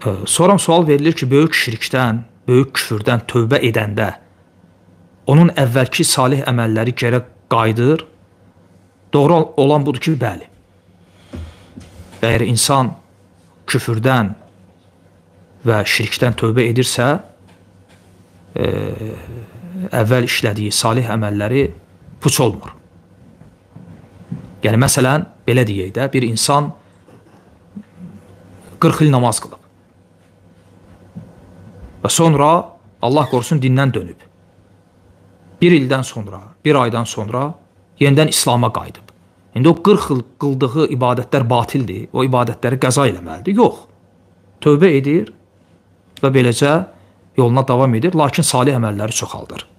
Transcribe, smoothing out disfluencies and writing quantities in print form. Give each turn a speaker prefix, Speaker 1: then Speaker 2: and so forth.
Speaker 1: Sonra sual verilir ki, böyük şirkdən, böyük küfürdən tövbə edəndə onun əvvəlki salih əməlləri gərə qayıdır. Doğru olan budur ki, bəli. Əgər insan küfürdən və şirkdən tövbə edirsə, əvvəl işlədiyi salih əməlləri puç olmur. Yəni, məsələn, belə deyək də, bir insan 40 il namaz qılıb və sonra Allah qorusun dindən dönüb. Bir ildən sonra, bir aydan sonra yenidən İslama qayıdıb. İndi o 40 il qıldığı ibadətlər batildir, o ibadətləri qəza eləməlidir. Yox, tövbə edir və beləcə yoluna davam edir, lakin salih əməlləri çoxaldır.